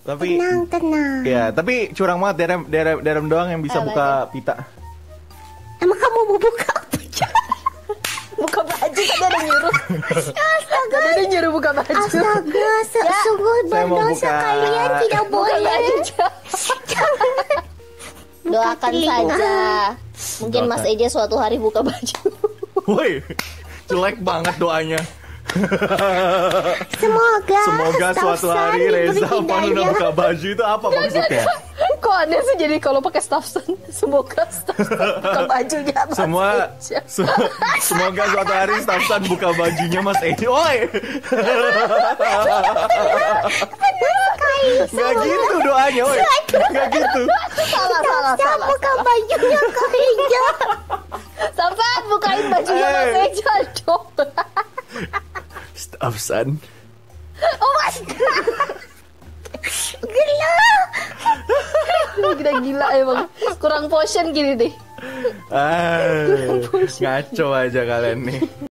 Tapi tenang. ya, tapi curang banget Derem doang yang bisa buka pita. Emang kamu mau buka apa? Buka baju, tadi ada nyuruh. Astaga. Tadi ada nyuruh buka baju. Astaga, sungguh Saya mau berdosa buka. kalian tidak boleh. Doakan telinga. saja. Mungkin Doakan. Mas Eja suatu hari buka baju. Woi, jelek banget doanya. Semoga Suatu hari Reza Panuna buka baju itu apa maksudnya? Kok aneh sih jadi kalau pakai Staffson. Semoga Staffson buka bajunya Mas Eja. Semoga suatu hari Staffsan buka bajunya Mas Edi. Woi. Gak gitu doanya, woi. Gak gitu. Salah. buka bajunya Kak Eja. Sampai bukain bajunya Mas Eja dong. Staffsan. Oh my god. Gila emang. Kurang potion gini deh. Ngaco aja kalian nih.